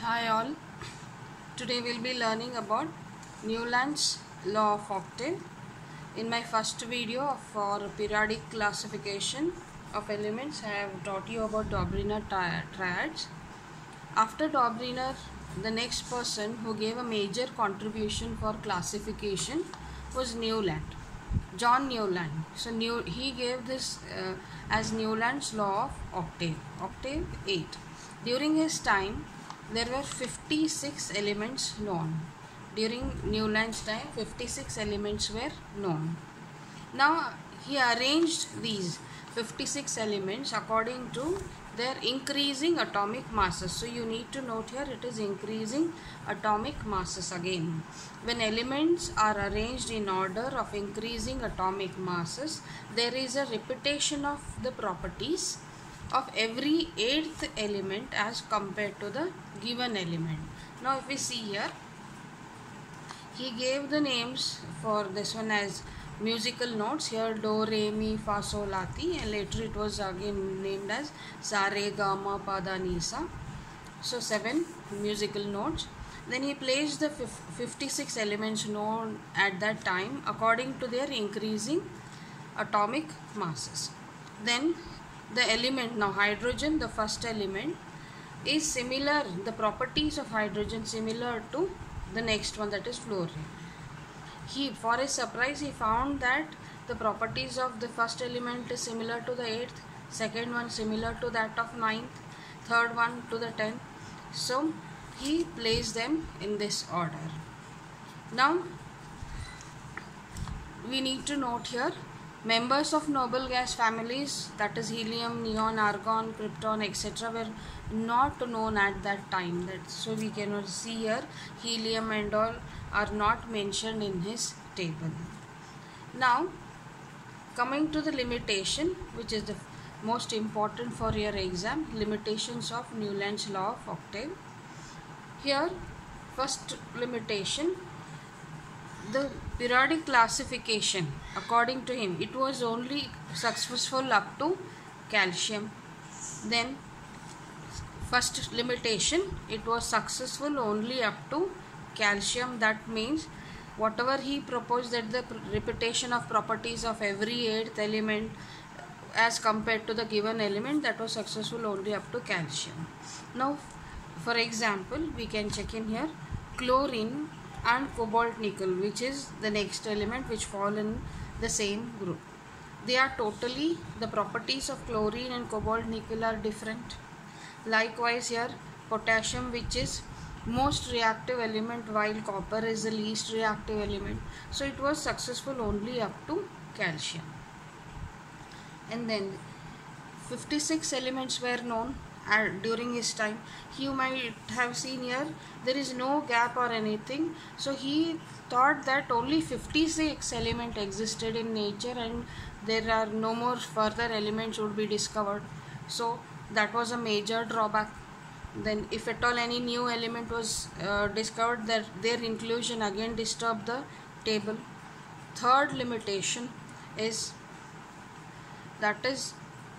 Hi all, today we'll be learning about Newland's law of octave. In my first video for periodic classification of elements, I have taught you about Dobriner triads. After Dobriner, the next person who gave a major contribution for classification was Newland, John Newland. So he gave this as Newland's law of octave 8. During his time, there were 56 elements known. During Newland's time, 56 elements were known. Now, he arranged these 56 elements according to their increasing atomic masses. So, you need to note here it is increasing atomic masses again. When elements are arranged in order of increasing atomic masses, there is a repetition of the properties of every eighth element as compared to the given element. Now if we see here, he gave the names for this one as musical notes. Here do, re, mi, fa, sol, la, ti, and later it was again named as sa, re, ga, ma, pa, da, ni, sa. So 7 musical notes. Then he placed the 56 elements known at that time according to their increasing atomic masses. Then the element, now hydrogen, the first element, is similar, the properties of hydrogen similar to the next one, that is fluorine. For his surprise, he found that the properties of the first element is similar to the 8th, second one similar to that of 9th, third one to the 10th. So he placed them in this order. Now we need to note here, members of noble gas families, that is helium, neon, argon, krypton, etc., were not known at that time. So we cannot see here helium and all are not mentioned in his table. Now coming to the limitation, which is the most important for your exam, limitations of Newland's law of octave. Here, first limitation, the periodic classification, according to him, it was only successful up to calcium. Then first limitation, it was successful only up to calcium. That means whatever he proposed, that the repetition of properties of every eighth element as compared to the given element, that was successful only up to calcium. Now for example, we can check in here chlorine and cobalt nickel, which is the next element which fall in the same group. They are totally, the properties of chlorine and cobalt nickel are different. Likewise here potassium, which is most reactive element, while copper is the least reactive element. So it was successful only up to calcium. And then 56 elements were known during his time. You might have seen here there is no gap or anything. So he thought that only 56 elements existed in nature and there are no more further elements would be discovered. So that was a major drawback. Then if at all any new element was discovered, that their inclusion again disturbed the table. Third limitation is, that is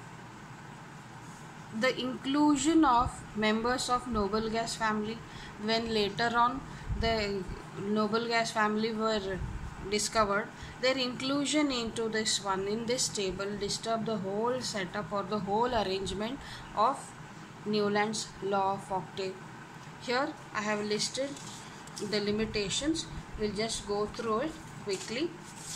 the inclusion of members of noble gas family. When later on the noble gas family were discovered, their inclusion into this one, in this table, disturbed the whole setup or the whole arrangement of Newland's law of octave. Here I have listed the limitations. We'll just go through it quickly.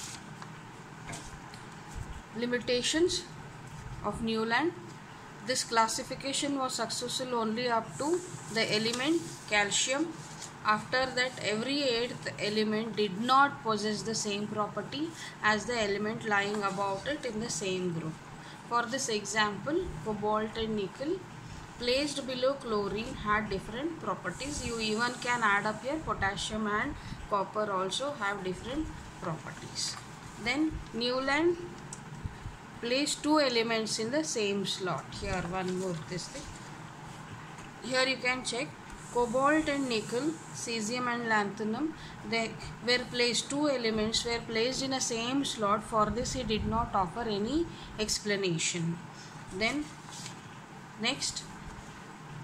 Limitations of Newland. This classification was successful only up to the element calcium. After that, every eighth element did not possess the same property as the element lying about it in the same group. For this example, cobalt and nickel placed below chlorine had different properties. You even can add up here potassium and copper also have different properties. Then Newland placed two elements in the same slot. Here one more this thing. Here you can check cobalt and nickel, cesium and lanthanum, they were placed, two elements were placed in a same slot. For this he did not offer any explanation. Then next,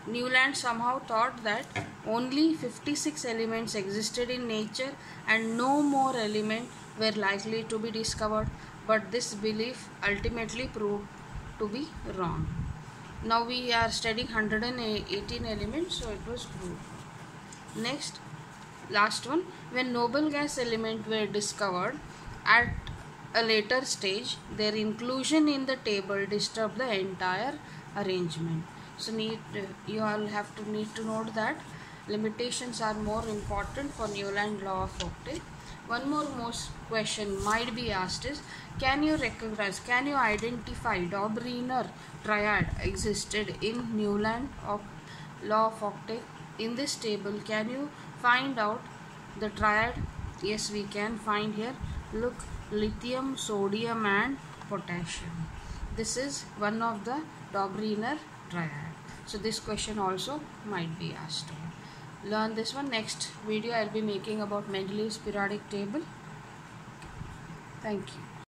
Newland somehow thought that only 56 elements existed in nature and no more elements were likely to be discovered, but this belief ultimately proved to be wrong. Now we are studying 118 elements, so it was proved. Next, last one, when noble gas elements were discovered at a later stage, their inclusion in the table disturbed the entire arrangement. So you all have to need to note that limitations are more important for Newland law of octet. One more most question might be asked is, can you identify Dobereiner triad existed in Newland law of octet? In this table, can you find out the triad? Yes, we can find here. Look, lithium, sodium and potassium. This is one of the Dobereiner triad. So this question also might be asked. Learn this one. Next video I'll be making about Mendeleev's periodic table. Thank you.